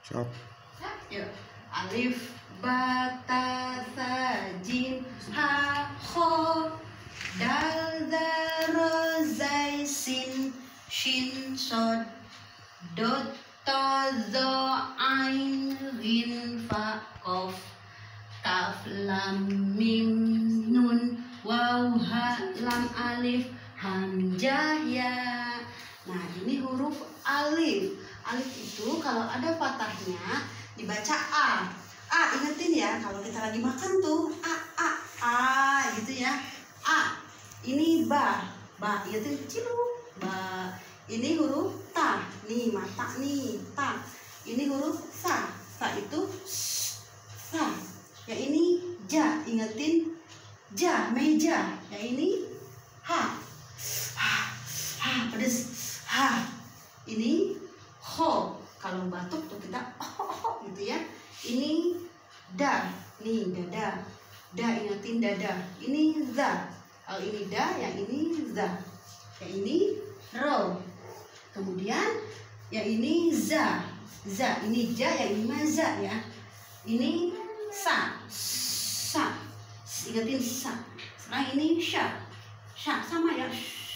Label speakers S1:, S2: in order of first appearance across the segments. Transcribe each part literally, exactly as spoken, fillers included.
S1: Sok.
S2: Yuk. Alif, ba, ta, sa, jim, ha, ho, dal, za, ro, zai, sin, shin, sod, dot, to, zo, ain, rin, fa, kof, kaf, lam, mim, nun, waw, ha, lam, alif, hamzah, ya. Nah, ini huruf alif. Alif itu kalau ada patahnya dibaca a. A, ingetin ya, kalau kita lagi makan tuh a, a, a gitu ya. A. Ini ba, ba itu cilu, ba. Ini huruf ta, nih mata nih, ta. Ini huruf sa, sa itu sa. Ya ini ja, ingetin ja, meja. Ya ini ha, ha, ha, pedes, ha. Ini ho, kalau batuk tuh kita oh, oh, oh gitu ya. Ini da, nih dada, da ingetin dada. Ini za, kalau ini da, yang ini za. Yang ini ro. Kemudian yang ini za, za. Ini ja, yang ini maza ya. Ini sa, sa. Ingetin sa. Sekarang ini sya, sya sama ya.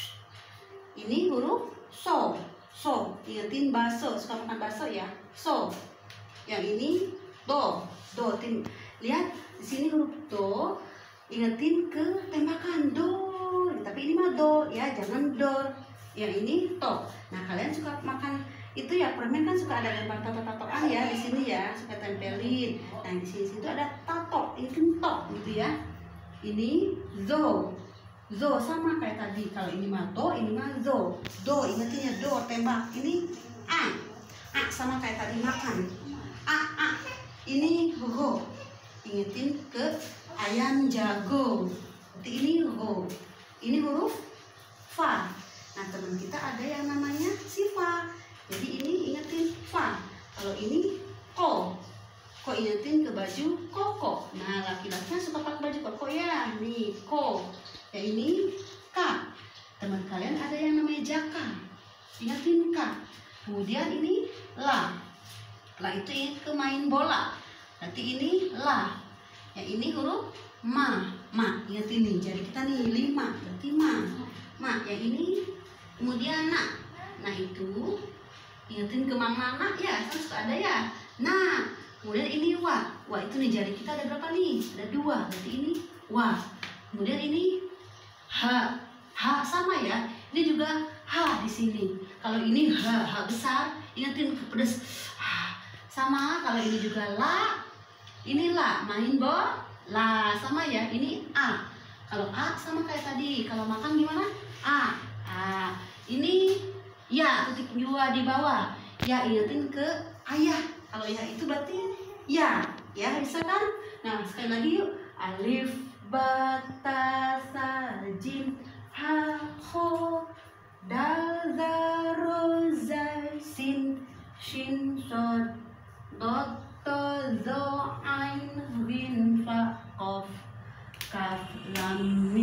S2: Ini huruf so. So, ingetin bakso, suka makan bakso ya. So, yang ini do, do. Tin. Lihat di sini huruf do, ingetin ke tembakan do. Tapi ini mah do ya, jangan do. Yang ini to. Nah, kalian suka makan itu ya, permen kan suka ada gambar tato-tatoan ya di sini ya, suka tempelin. Nah, di sini situ ada tato, ini to gitu ya. Ini zo. Zo sama kayak tadi, kalau ini mah do, ini mah zo. Do ingetinnya do, tembak. Ini a, a sama kayak tadi makan. A, a. Ini go, ingetin ke ayam jago. Berarti ini go. Ini huruf fa. Nah, teman kita ada yang namanya sifa. Jadi ini ingetin fa. Kalau ini ko, ko ingetin ke baju koko. Nah, laki-laki suka pakai baju koko ya. Nih ko. Ya ini ka. Teman kalian ada yang namanya jaka, ingatin ka. Kemudian ini la. La itu ingat ke main bola. Nanti ini la. Yang ini huruf ma. Ma, ingat ini. Jadi kita nih lima. Berarti ma. Ma. Yang ini kemudian na. Nah itu ingetin ke mang nana ya. Kan suka ada ya. Nah. Kemudian ini wa. Wa itu nih jari kita ada berapa nih? Ada dua. Berarti ini wa. Kemudian ini ha, ha sama ya. Ini juga ha di sini. Kalau ini ha, ha besar, ingetin ke pedes. Ha. Sama kalau ini juga la. Ini la, main bo, la sama ya. Ini a. Kalau a sama kayak tadi. Kalau makan gimana? A. A. Ini ya, titik dua di bawah. Ya, ingetin ke ayah. Kalau ya itu berarti ya. Ya, bisa kan? Nah, sekali lagi yuk. Alif, ba, ta, sa, jim, ha, ho, dal, za, ro, zai, sin, shin, sod, dot, to, zo, ain, rin, fa, kof, kaf, lam,